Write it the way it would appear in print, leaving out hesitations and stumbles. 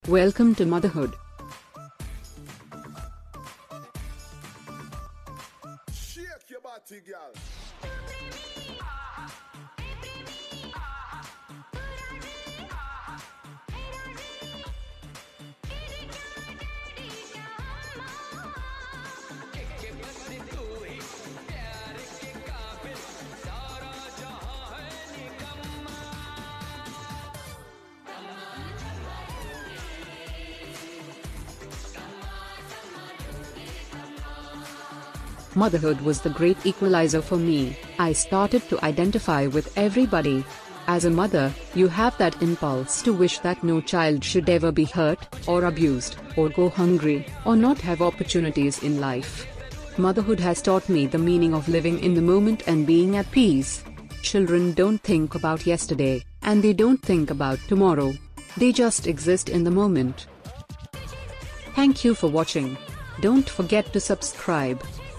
Welcome to motherhood. Shake your body, girl. Motherhood was the great equalizer for me. I started to identify with everybody. As a mother, you have that impulse to wish that no child should ever be hurt, or abused, or go hungry, or not have opportunities in life. Motherhood has taught me the meaning of living in the moment and being at peace. Children don't think about yesterday, and they don't think about tomorrow. They just exist in the moment. Thank you for watching. Don't forget to subscribe.